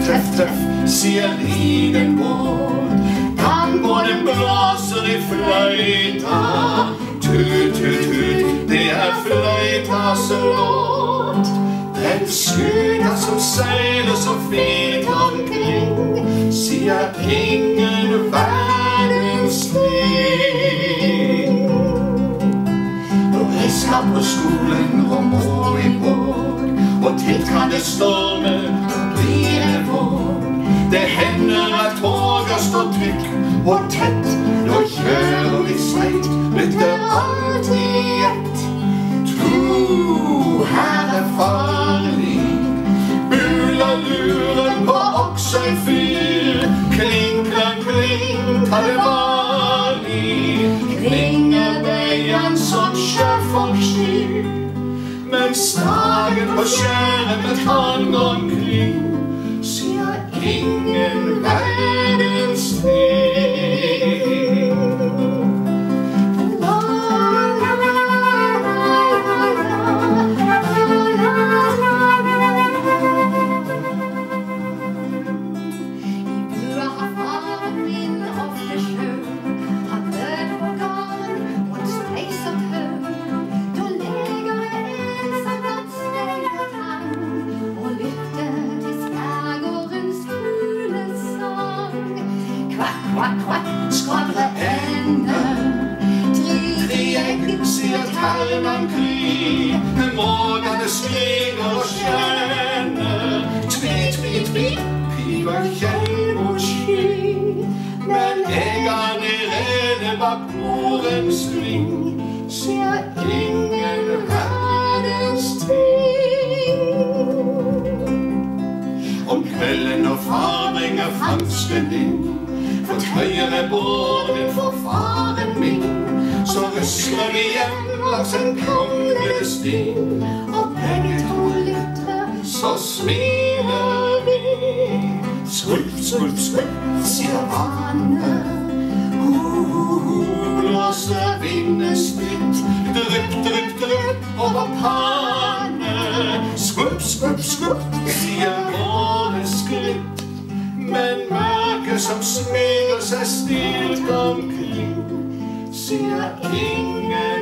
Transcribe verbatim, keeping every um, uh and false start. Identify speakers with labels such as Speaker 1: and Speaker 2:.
Speaker 1: tøff, tøff, sier liten båt. Dampbåten blåser i fløyta. Tut, tut, tut, det er fløytas låt. Den skuta som seiler så fint omkring, sier ingen verdens ting. Når jeg skal på skolen og må i båt, og titt kan det storme, og blir det vår. Det hender at toget står trykk og tett, når kjører vi sveit, lytter alltid ett. Tro, her er farlig, buler luren på Oksøy fyr. Kling, klang, kling, ta det varlig, klinger bøyen som sjøfolk skyr. Mens dagen på skjæret med tang omkring, sier ingen verdens ting. Kvakk, kvakk, skvadre ende. Tre egg, sier ternen kry. Mågene skriger og skjønner. Tvit, tvit, tvit, piver kjell mot sky. Men eggene i rede bak morens sving, sier ingen verdens ting. Om kvelden når far bringer fangsken din, fortøyer jeg båten for faren min, så rusler vi hjem langs en konglesti, og begge to lytter, så smiler vi. Skulp, skulp, skulp, sier vannet. Ho-ho-ho, blåser vinden splitt. Drypp, drypp, drypp over pannet. Skulp, skulp, skulp, sier våre skritt. Men mørket som smyger seg stilt omkring, sier ingen